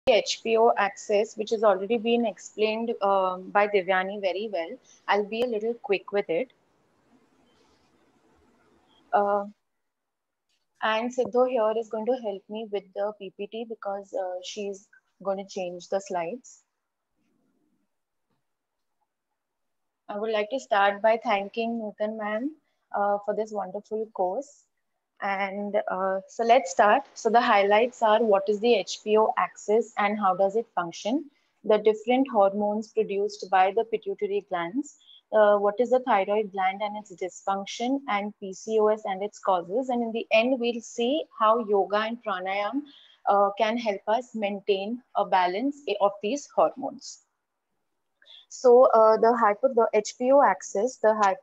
HPO axis, which has already been explained by Divyani very well. I'll be a little quick with it. Uh, and Siddho here is going to help me with the PPT because she's going to change the slides. I would like to start by thanking Nutan ma'am for this wonderful course. And so let's start. So the highlights are what is the HPO axis and how does it function? The different hormones produced by the pituitary glands. What is the thyroid gland and its dysfunction, and PCOS and its causes. And in the end, we'll see how yoga and pranayam can help us maintain a balance of these hormones. So the HPO axis,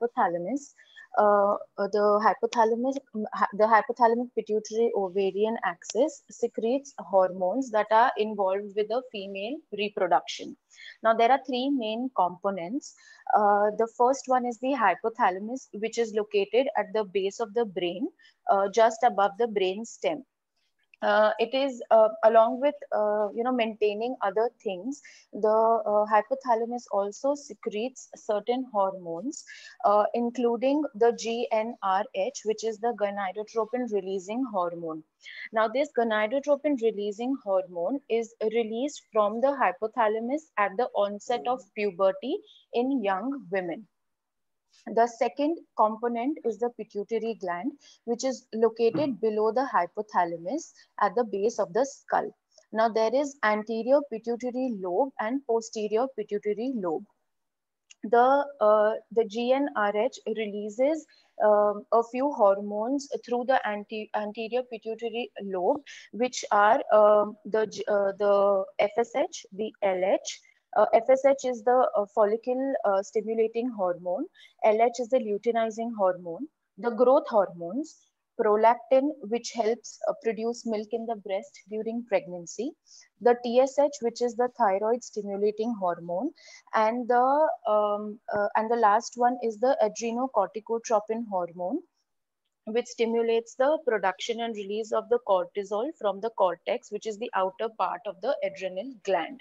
the hypothalamic pituitary ovarian axis secretes hormones that are involved with the female reproduction. Now there are three main components. The first one is the hypothalamus, which is located at the base of the brain, just above the brain stem. It is along with maintaining other things. The hypothalamus also secretes certain hormones, including the GnRH, which is the gonadotropin releasing hormone. Now this gonadotropin releasing hormone is released from the hypothalamus at the onset of puberty in young women. The second component is the pituitary gland, which is located below the hypothalamus at the base of the skull. Now there is anterior pituitary lobe and posterior pituitary lobe. The GnRH releases a few hormones through the anterior pituitary lobe, which are the FSH, the LH. FSH is the follicle stimulating hormone. LH is the luteinizing hormone. The growth hormones, prolactin, which helps produce milk in the breast during pregnancy. The TSH, which is the thyroid stimulating hormone, and the last one is the adrenocorticotropin hormone, which stimulates the production and release of the cortisol from the cortex, which is the outer part of the adrenal gland.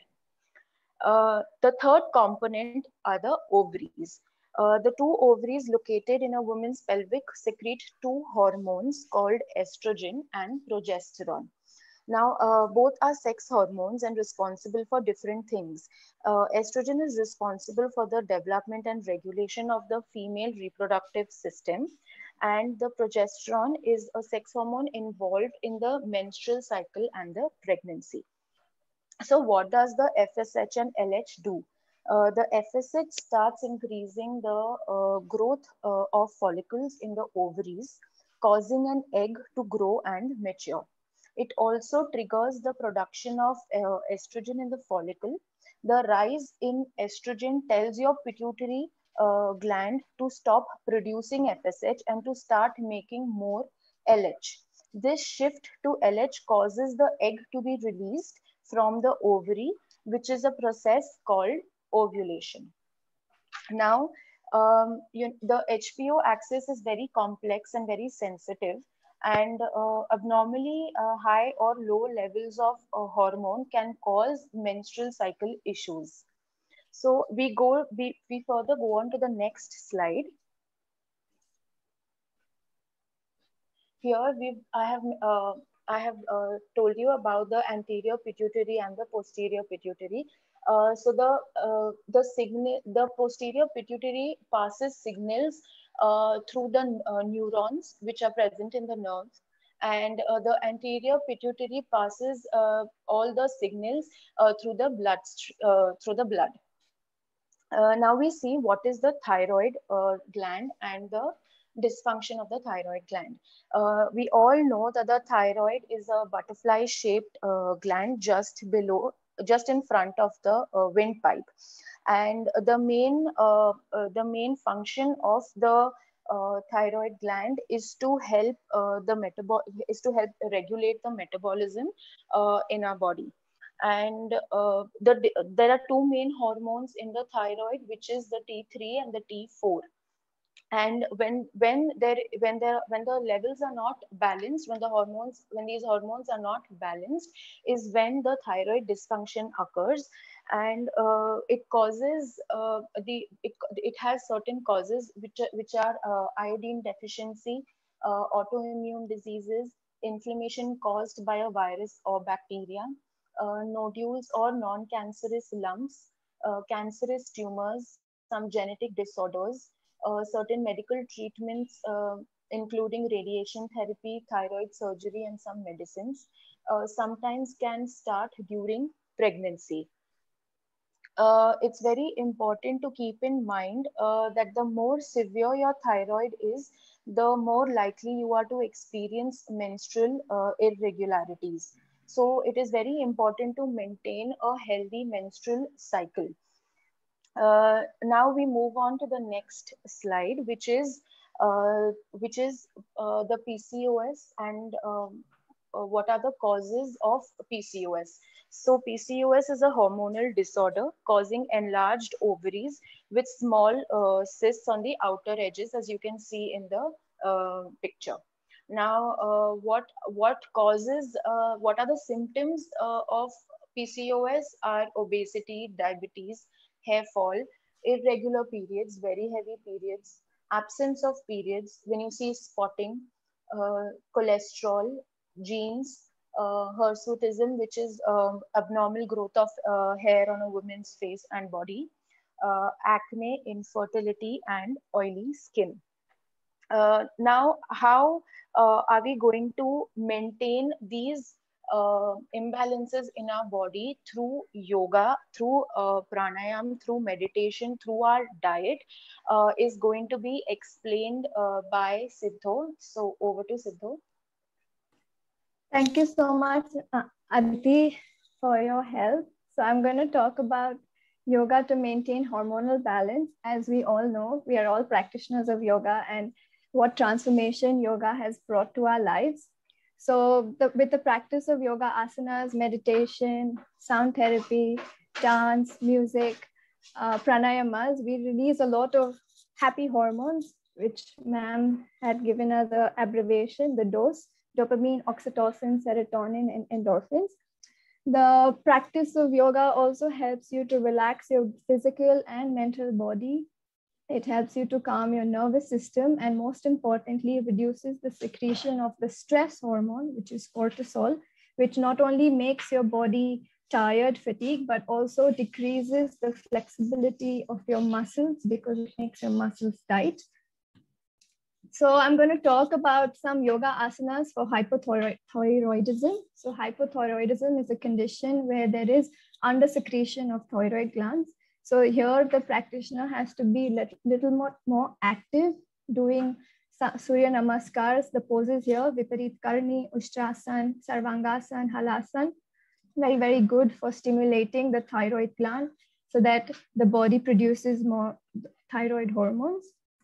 The third component are the ovaries. The two ovaries located in a woman's pelvic secrete two hormones called estrogen and progesterone. Now, both are sex hormones and responsible for different things. Estrogen is responsible for the development and regulation of the female reproductive system, and the progesterone is a sex hormone involved in the menstrual cycle and the pregnancy. So what does the FSH and LH do? The FSH starts increasing the growth of follicles in the ovaries, causing an egg to grow and mature. It also triggers the production of estrogen in the follicle. The rise in estrogen tells your pituitary gland to stop producing FSH and to start making more LH. This shift to LH causes the egg to be released from the ovary, which is a process called ovulation. Now, the HPO axis is very complex and very sensitive, and abnormally high or low levels of hormone can cause menstrual cycle issues. So we further go on to the next slide. Here I have told you about the anterior pituitary and the posterior pituitary. The posterior pituitary passes signals through the neurons which are present in the nerves, and the anterior pituitary passes all the signals through the blood. Now we see what is the thyroid gland and the dysfunction of the thyroid gland. We all know that the thyroid is a butterfly shaped gland just in front of the windpipe. And the main function of the thyroid gland is to help regulate the metabolism in our body. And there are two main hormones in the thyroid, which is the T3 and the T4. And when the levels are not balanced, when these hormones are not balanced, is when the thyroid dysfunction occurs. And it causes it has certain causes which are iodine deficiency, autoimmune diseases, inflammation caused by a virus or bacteria, nodules or non-cancerous lumps, cancerous tumors, some genetic disorders, certain medical treatments, including radiation therapy, thyroid surgery, and some medicines, sometimes can start during pregnancy. It's very important to keep in mind that the more severe your thyroid is, the more likely you are to experience menstrual irregularities. So it is very important to maintain a healthy menstrual cycle. Now we move on to the next slide, which is the PCOS and what are the causes of PCOS. So PCOS is a hormonal disorder causing enlarged ovaries with small cysts on the outer edges, as you can see in the picture. Now, what are the symptoms of PCOS are obesity, diabetes, hair fall, irregular periods, very heavy periods, absence of periods, when you see spotting, cholesterol, genes, hirsutism, which is abnormal growth of hair on a woman's face and body, acne, infertility, and oily skin. Now, how are we going to maintain these imbalances in our body through yoga, through pranayam, through meditation, through our diet, is going to be explained by Siddho. So over to Siddho. Thank you so much, Aditi, for your help. So I'm going to talk about yoga to maintain hormonal balance. As we all know, we are all practitioners of yoga and what transformation yoga has brought to our lives. So with the practice of yoga asanas, meditation, sound therapy, dance, music, pranayamas, we release a lot of happy hormones, which ma'am had given us the abbreviation, the dose: dopamine, oxytocin, serotonin, and endorphins. The practice of yoga also helps you to relax your physical and mental body. It helps you to calm your nervous system, and most importantly, reduces the secretion of the stress hormone, which is cortisol, which not only makes your body tired, fatigued, but also decreases the flexibility of your muscles because it makes your muscles tight. So I'm going to talk about some yoga asanas for hypothyroidism. So hypothyroidism is a condition where there is undersecretion of thyroid glands. So here the practitioner has to be little more active, doing Surya Namaskars, the poses here: Viparit Karni, Ushtrasan, Sarvangasan, Halasan. Very, very good for stimulating the thyroid gland so that the body produces more thyroid hormones.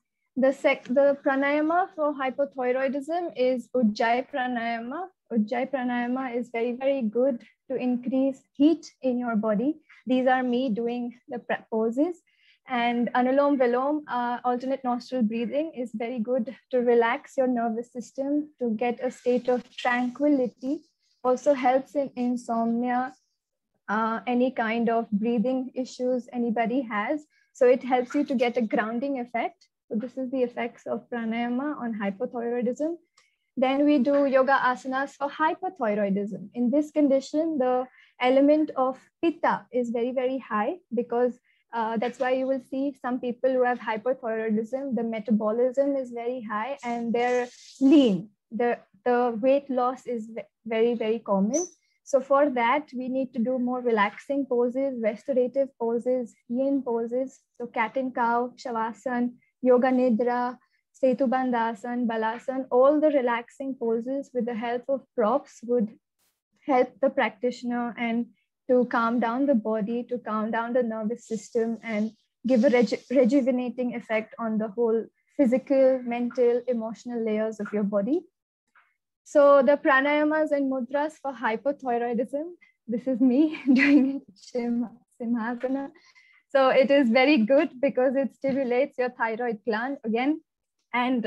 The pranayama for hypothyroidism is Ujjayi Pranayama. Ujjayi Pranayama is very, very good to increase heat in your body. These are me doing the poses. And Anulom Vilom, alternate nostril breathing, is very good to relax your nervous system, to get a state of tranquility. Also helps in insomnia, any kind of breathing issues anybody has. So it helps you to get a grounding effect. So this is the effects of pranayama on hypothyroidism. Then we do yoga asanas for hyperthyroidism. In this condition, the element of pitta is very, very high, because that's why you will see some people who have hyperthyroidism, the metabolism is very high and they're lean. The weight loss is very, very common. So for that, we need to do more relaxing poses, restorative poses, yin poses. So cat and cow, shavasana, yoga nidra, setu bandhasan, balasan, all the relaxing poses with the help of props would help the practitioner and to calm down the body, to calm down the nervous system, and give a rejuvenating effect on the whole physical, mental, emotional layers of your body. So the pranayamas and mudras for hypothyroidism, this is me doing it, Simhasana. So it is very good because it stimulates your thyroid gland. Again, and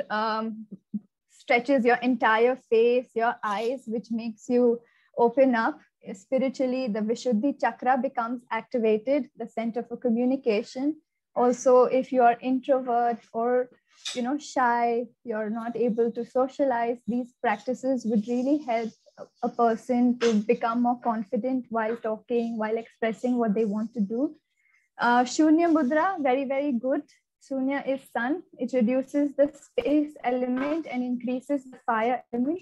stretches your entire face, your eyes, which makes you open up spiritually. The Vishuddhi chakra becomes activated, the center for communication. Also, if you are introvert or shy, you're not able to socialize, these practices would really help a person to become more confident while talking, while expressing what they want to do. Shunya Mudra, very, very good. Shunya is sun. It reduces the space element and increases the fire element.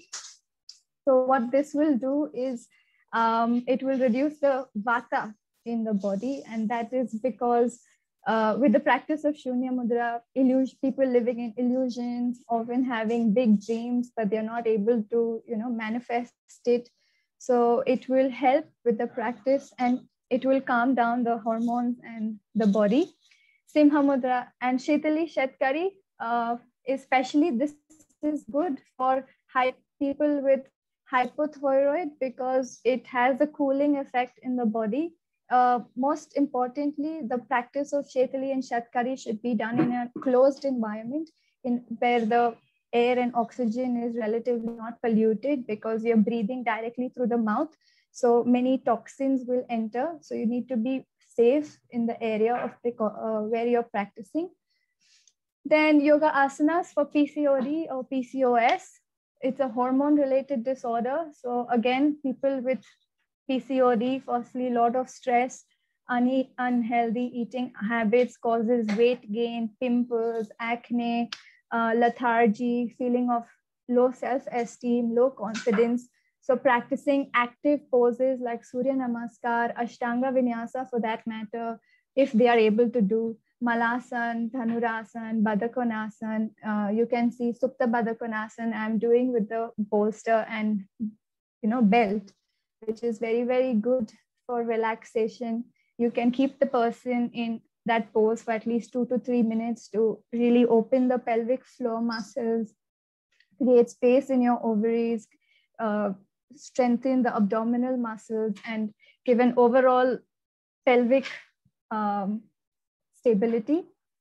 So what this will do is it will reduce the vata in the body. And that is because with the practice of Shunya Mudra, people living in illusions, often having big dreams, but they're not able to, manifest it. So it will help with the practice, and it will calm down the hormones and the body. Simha Mudra and Shetali Shetkari, especially this is good for people with hypothyroid because it has a cooling effect in the body. Most importantly, the practice of Shetali and Shatkari should be done in a closed environment where the air and oxygen is relatively not polluted, because you're breathing directly through the mouth. So many toxins will enter. So you need to be safe in the area of where you're practicing. Then yoga asanas for PCOD or PCOS. It's a hormone-related disorder. So again, people with PCOD, firstly, a lot of stress, unhealthy eating habits causes weight gain, pimples, acne, lethargy, feeling of low self-esteem, low confidence. So practicing active poses like Surya Namaskar, Ashtanga Vinyasa for that matter, if they are able to do, Malasan, Dhanurasan, Badakonasan. You can see Supta Badakonasan I'm doing with the bolster and belt, which is very, very good for relaxation. You can keep the person in that pose for at least 2 to 3 minutes to really open the pelvic floor muscles, create space in your ovaries, strengthen the abdominal muscles, and give an overall pelvic stability.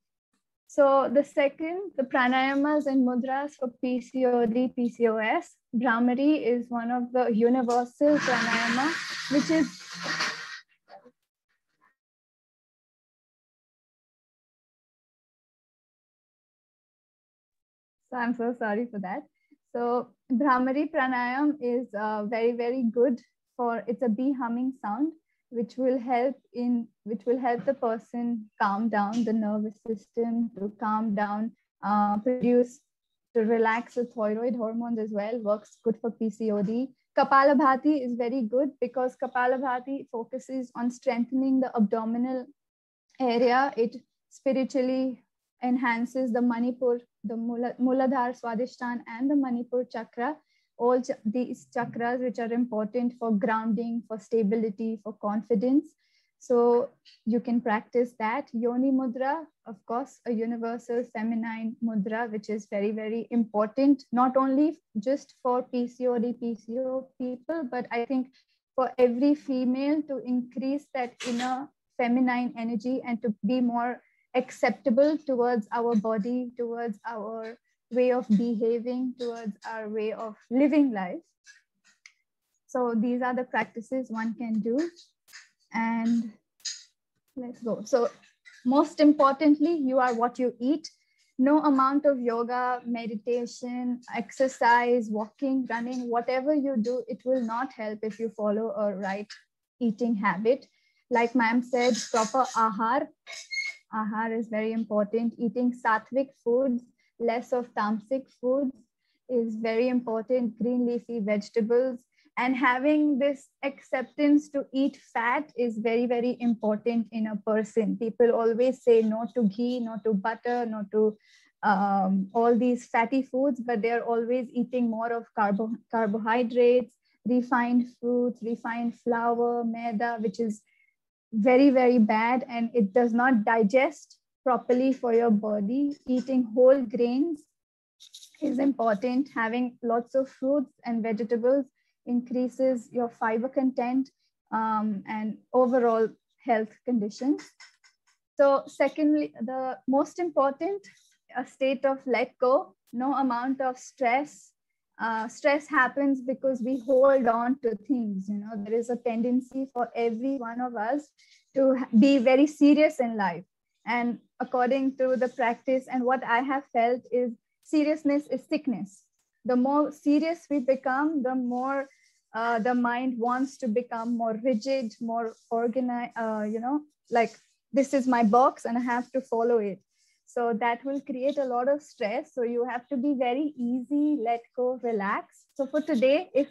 So the second, the pranayamas and mudras for PCOD, PCOS. Bhramari is one of the universal pranayama, which is so I'm so sorry for that. So Bhramari pranayam is very, very good it's a bee humming sound, which will help the person calm down the nervous system, to calm down, to relax the thyroid hormones as well, works good for PCOD. Kapalabhati is very good because Kapalabhati focuses on strengthening the abdominal area. It spiritually enhances the Manipur, the Muladhara, Swadhisthana, and the Manipur chakra. All these chakras which are important for grounding, for stability, for confidence. So you can practice that. Yoni Mudra, of course, a universal feminine mudra, which is very, very important, not only just for PCOD, PCO people, but I think for every female, to increase that inner feminine energy and to be more acceptable towards our body, towards our way of behaving, towards our way of living life. So these are the practices one can do. And let's go. So most importantly, you are what you eat. No amount of yoga, meditation, exercise, walking, running, whatever you do, it will not help if you follow a right eating habit. Like ma'am said, proper ahar. Ahar is very important. Eating sattvic foods, less of tamasic foods is very important. Green leafy vegetables. And having this acceptance to eat fat is very, very important in a person. People always say no to ghee, no to butter, no to all these fatty foods, but they're always eating more of carbohydrates, refined fruits, refined flour, maida, which is very, very bad, and it does not digest properly for your body. Eating whole grains is important. Having lots of fruits and vegetables increases your fiber content and overall health conditions. So secondly, the most important a state of let go, no amount of stress. Stress happens because we hold on to things. You know, there is a tendency for every one of us to be very serious in life. And according to the practice and what I have felt is seriousness is sickness. The more serious we become, the more the mind wants to become more rigid, more organized, like this is my box and I have to follow it. So that will create a lot of stress. So you have to be very easy, let go, relax. So for today, if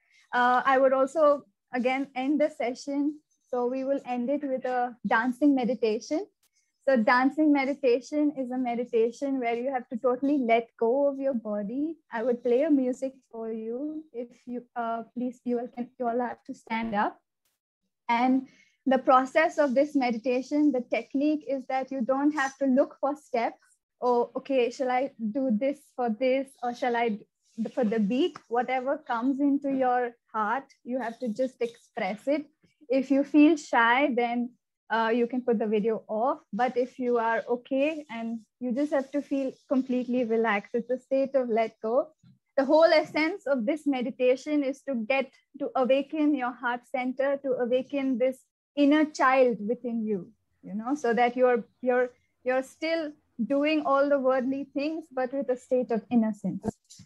I would also again end the session. So we will end it with a dancing meditation. So dancing meditation is a meditation where you have to totally let go of your body. I would play a music for you. If you please, you all have to stand up. And the process of this meditation, the technique is that you don't have to look for steps. Oh, okay, shall I do this for this, or shall I for the beat? Whatever comes into your heart, you have to just express it. If you feel shy, then you can put the video off. But if you are okay and you just have to feel completely relaxed, it's a state of let go. The whole essence of this meditation is to awaken your heart center, to awaken this inner child within you, you know, so that you're still doing all the worldly things, but with a state of innocence.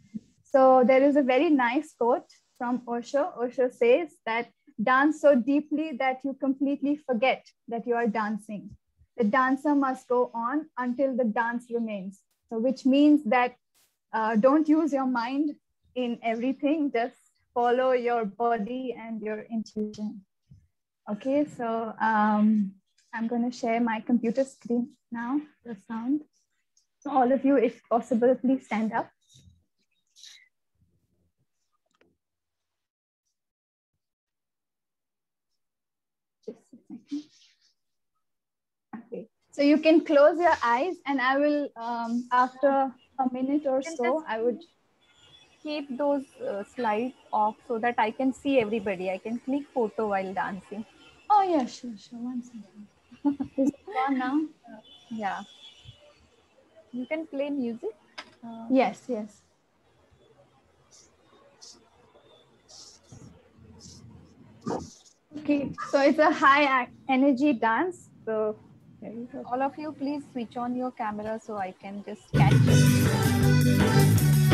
So there is a very nice quote from Osho. Osho says that dance so deeply that you completely forget that you are dancing. The dancer must go on until the dance remains. So which means that don't use your mind in everything, just follow your body and your intuition. Okay, so I'm going to share my computer screen now, the sound. So all of you, if possible, please stand up. Just a second. Okay, so you can close your eyes and I will, after a minute or so, I would keep those slides off so that I can see everybody. I can click photo while dancing. Oh yeah, sure. 1 second. Is it on now? Yeah. You can play music? Yes. Okay, so it's a high energy dance. So all of you, please switch on your camera so I can just catch it.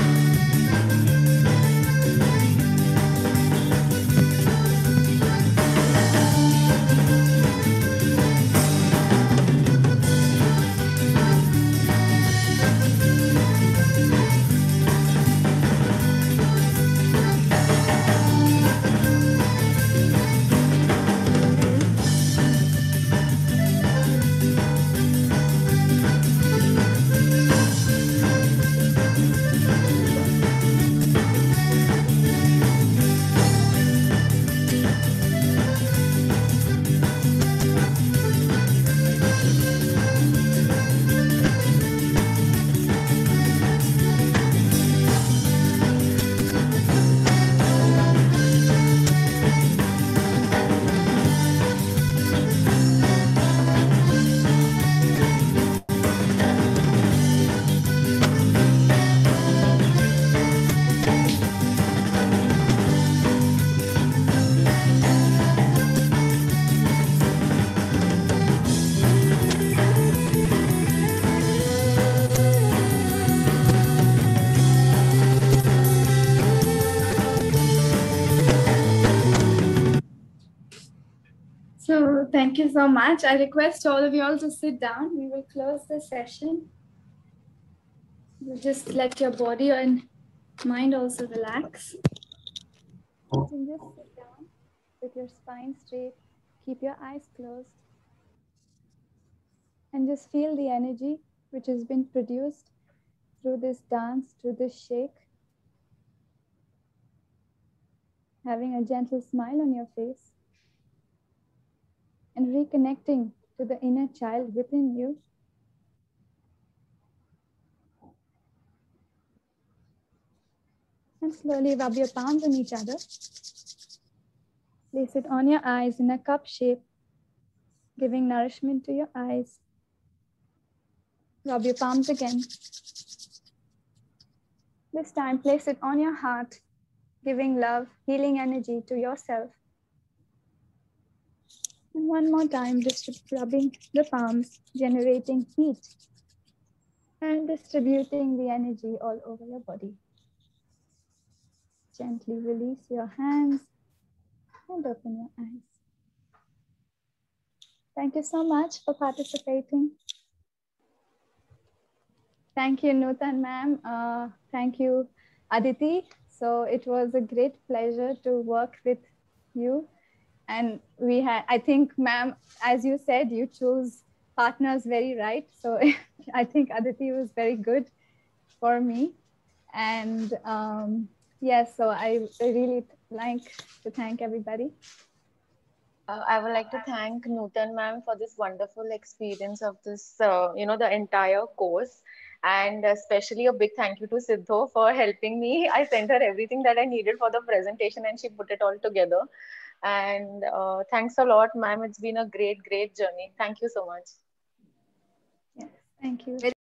So thank you so much. I request all of you all to sit down. We will close the session. You just let your body and mind also relax. You can just sit down with your spine straight. Keep your eyes closed. And just feel the energy which has been produced through this dance, through this shake. Having a gentle smile on your face. And reconnecting to the inner child within you. And slowly rub your palms on each other. Place it on your eyes in a cup shape, giving nourishment to your eyes. Rub your palms again. This time, place it on your heart, giving love, healing energy to yourself. And one more time, just rubbing the palms, generating heat and distributing the energy all over your body. Gently release your hands and open your eyes. Thank you so much for participating. Thank you, Nutan ma'am. Thank you, Aditi. So it was a great pleasure to work with you. And we had, I think, ma'am, as you said, you chose partners very right. So I think Aditi was very good for me. And yes, so I really like to thank everybody. I would like to thank Nutan ma'am for this wonderful experience of this, the entire course. And especially a big thank you to Siddho for helping me. I sent her everything that I needed for the presentation and she put it all together. And thanks a lot, ma'am. It's been a great, great journey. Thank you so much. Yes, thank you.